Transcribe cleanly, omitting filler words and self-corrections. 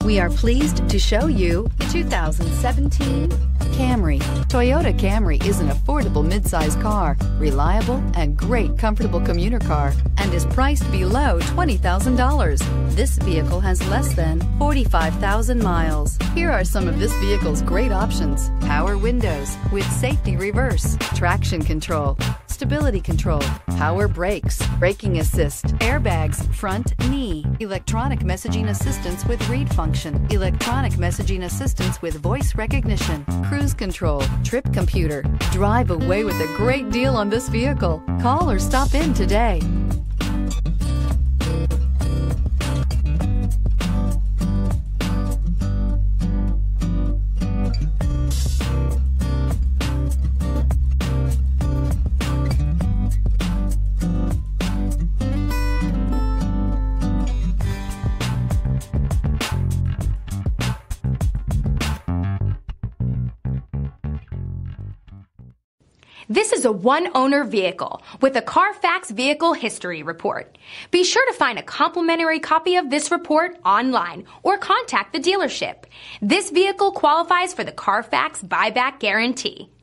We are pleased to show you the 2017 Camry. Toyota Camry is an affordable midsize car, reliable and great comfortable commuter car, and is priced below $20,000. This vehicle has less than 45,000 miles. Here are some of this vehicle's great options: power windows with safety reverse, traction control, stability control, power brakes, braking assist, airbags, front knee, electronic messaging assistance with read function, electronic messaging assistance with voice recognition, cruise control, trip computer. Drive away with a great deal on this vehicle. Call or stop in today. This is a one-owner vehicle with a Carfax Vehicle History Report. Be sure to find a complimentary copy of this report online or contact the dealership. This vehicle qualifies for the Carfax Buyback Guarantee.